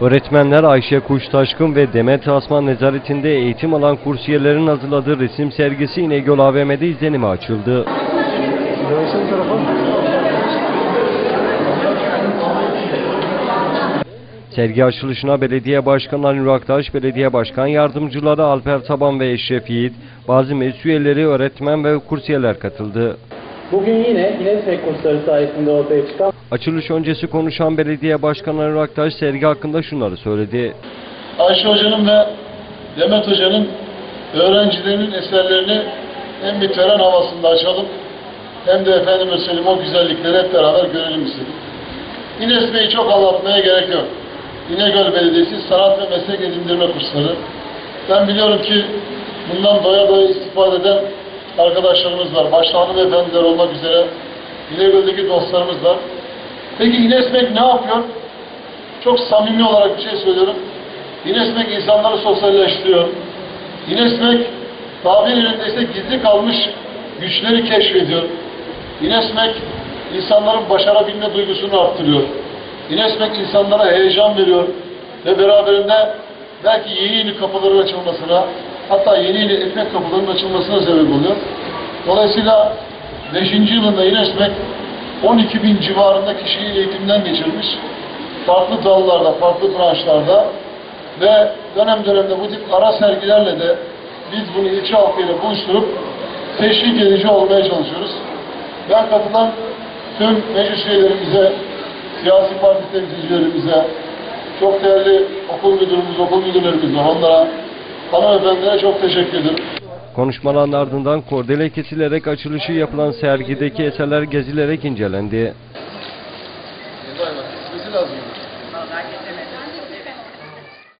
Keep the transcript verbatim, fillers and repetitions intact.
Öğretmenler Ayşe Kuştaşkın ve Demet Asman nezaretinde eğitim alan kursiyerlerin hazırladığı resim sergisi İnegöl A V M'de izlenime açıldı. Sergi açılışına Belediye Başkanı Ali Aktaş, Belediye Başkan Yardımcıları Alper Taban ve Eşref Yiğit, bazı meclis üyeleri, öğretmen ve kursiyerler katıldı. Bugün yine İNESMEK kursları sayesinde ortaya çıkan... Açılış öncesi konuşan Belediye Başkanı Ali Aktaş sergi hakkında şunları söyledi. Ayşe Hoca'nın ve Demet Hoca'nın öğrencilerinin eserlerini hem bir tören havasında açalım hem de efendime söyleyeyim o güzellikleri hep beraber görelim istedik. İNESMEK'i çok anlatmaya gerek yok. İnegöl Belediyesi Sanat ve Meslek Edindirme Kursları. Ben biliyorum ki bundan doya doya istifade eden arkadaşlarımız var. Başta hanımefendiler olmak üzere İnegöl'deki dostlarımız var. Peki İNESMEK ne yapıyor? Çok samimi olarak bir şey söylüyorum. İNESMEK insanları sosyalleştiriyor. İNESMEK tabir yerindeyse gizli kalmış güçleri keşfediyor. İNESMEK insanların başarabilme duygusunu arttırıyor. İNESMEK insanlara heyecan veriyor ve beraberinde belki yeni yeni kapıların açılmasına, hatta yeni yeni ekmek kapılarının açılmasına sebep oluyor. Dolayısıyla beşinci yılında İNESMEK on iki bin civarında kişiyi eğitimden geçirmiş. Farklı dallarda, farklı branşlarda ve dönem dönemde bu tip ara sergilerle de biz bunu ilçe halkıyla buluşturup teşvik edici olmaya çalışıyoruz. Ben katılan tüm meclis üyelerimize, siyasi parti temsilcilerimize, çok değerli okul müdürümüz, okul müdürlerimiz var. Onlara, hanımefendilere çok teşekkür ederim. Konuşmaların ardından kordele kesilerek açılışı yapılan sergideki eserler gezilerek incelendi. Lazım.